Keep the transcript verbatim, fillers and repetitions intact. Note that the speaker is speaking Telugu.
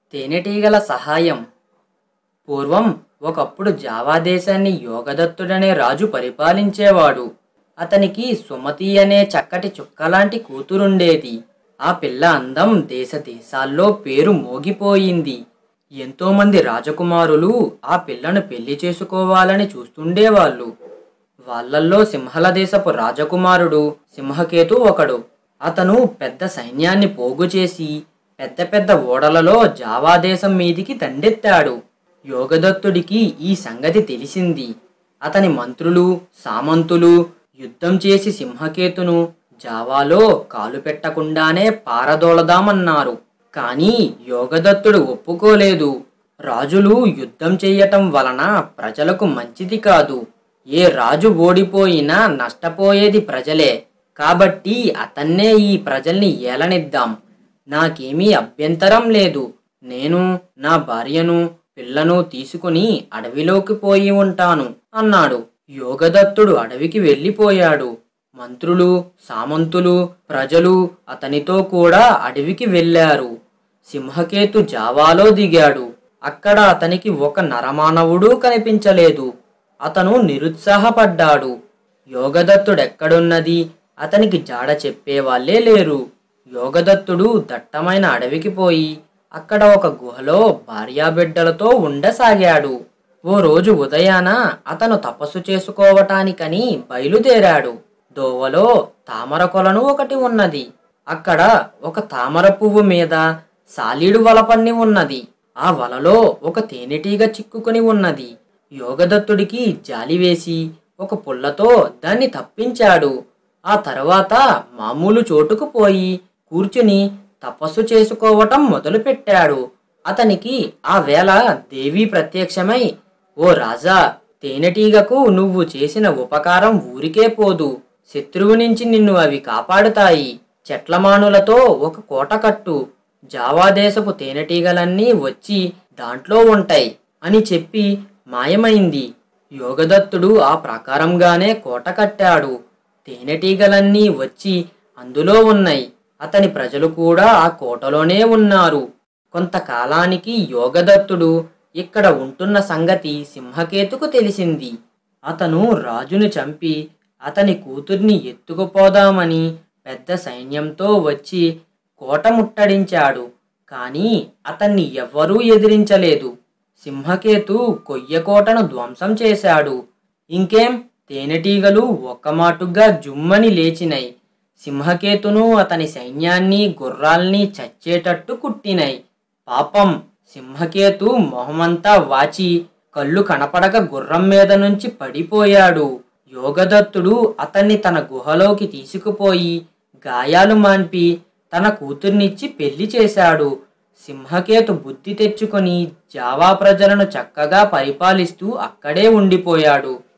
తేనెటీగల సహాయం. పూర్వం ఒకప్పుడు జావా దేశాన్ని యోగదత్తుడనే రాజు పరిపాలించేవాడు. అతనికి సుమతి అనే చక్కటి చుక్కలాంటి కూతురుండేది. ఆ పిల్ల అందం దేశ దేశాల్లో పేరు మోగిపోయింది. ఎంతోమంది రాజకుమారులు ఆ పిల్లను పెళ్లి చేసుకోవాలని చూస్తుండేవాళ్ళు. వాళ్ళల్లో సింహల దేశపు రాజకుమారుడు సింహకేతు ఒకడు. అతను పెద్ద సైన్యాన్ని పోగు చేసి పెద్ద పెద్ద ఓడలలో జావా దేశం మీదికి దండెత్తాడు. యోగదత్తుడికి ఈ సంగతి తెలిసింది. అతని మంత్రులు సామంతులు యుద్ధం చేసి సింహకేతును జావాలో కాలు పెట్టకుండానే పారదోలదామన్నారు. కానీ యోగదత్తుడు ఒప్పుకోలేదు. రాజులు యుద్ధం చెయ్యటం వలన ప్రజలకు మంచిది కాదు. ఏ రాజు ఓడిపోయినా నష్టపోయేది ప్రజలే. కాబట్టి అతన్నే ఈ ప్రజల్ని ఏలనిద్దాం. నాకేమీ అభ్యంతరం లేదు. నేను నా భార్యను పిల్లను తీసుకుని అడవిలోకి పోయి ఉంటాను అన్నాడు. యోగదత్తుడు అడవికి వెళ్ళిపోయాడు. మంత్రులు సామంతులు ప్రజలు అతనితో కూడా అడవికి వెళ్ళారు. సింహకేతు జావాలో దిగాడు. అక్కడ అతనికి ఒక నరమానవుడు కనిపించలేదు. అతను నిరుత్సాహపడ్డాడు. యోగదత్తుడెక్కడున్నది అతనికి జాడ చెప్పేవాళ్లే లేరు. యోగదత్తుడు దట్టమైన అడవికి పోయి అక్కడ ఒక గుహలో భార్యాబిడ్డలతో ఉండసాగాడు. ఓ రోజు ఉదయాన అతను తపస్సు చేసుకోవటానికని బయలుదేరాడు. దోవలో తామర కొలను ఒకటి ఉన్నది. అక్కడ ఒక తామర పువ్వు మీద సాలీడు వల పన్ని ఉన్నది. ఆ వలలో ఒక తేనెటీగ చిక్కుకొని ఉన్నది. యోగదత్తుడికి జాలివేసి ఒక పుల్లతో దాన్ని తప్పించాడు. ఆ తర్వాత మామూలు చోటుకు పోయి కూర్చుని తపస్సు చేసుకోవటం మొదలుపెట్టాడు. అతనికి ఆ వేళ దేవి ప్రత్యక్షమై, ఓ రాజా, తేనెటీగకు నువ్వు చేసిన ఉపకారం ఊరికే పోదు. శత్రువు నుంచి నిన్ను అవి కాపాడుతాయి. చెట్లమానులతో ఒక కోట కట్టు. జావా దేశపు తేనెటీగలన్నీ వచ్చి దాంట్లో ఉంటాయి అని చెప్పి మాయమైంది. యోగదత్తుడు ఆ ప్రకారంగానే కోట కట్టాడు. తేనెటీగలన్నీ వచ్చి అందులో ఉన్నాయి. అతని ప్రజలు కూడా ఆ కోటలోనే ఉన్నారు. కొంతకాలానికి యోగదత్తుడు ఇక్కడ ఉంటున్న సంగతి సింహకేతుకు తెలిసింది. అతను రాజును చంపి అతని కూతుర్ని ఎత్తుకుపోదామని పెద్ద సైన్యంతో వచ్చి కోట ముట్టడించాడు. కానీ అతన్ని ఎవ్వరూ ఎదిరించలేదు. సింహకేతు కొయ్యకోటను ధ్వంసం చేశాడు. ఇంకేం, తేనెటీగలు ఒక్కమాటుగా జుమ్మని లేచినై. సింహకేతును అతని సైన్యాన్ని గుర్రాల్ని చచ్చేటట్టు కుట్టినై. పాపం, సింహకేతు మొహమంతా వాచి కళ్ళు కనపడక గుర్రం మీద నుంచి పడిపోయాడు. యోగదత్తుడు అతన్ని తన గుహలోకి తీసుకుపోయి గాయాలు మాన్పి తన కూతుర్నిచ్చి పెళ్లి చేశాడు. సింహకేతు బుద్ధి తెచ్చుకొని జావా ప్రజలను చక్కగా పరిపాలిస్తూ అక్కడే ఉండిపోయాడు.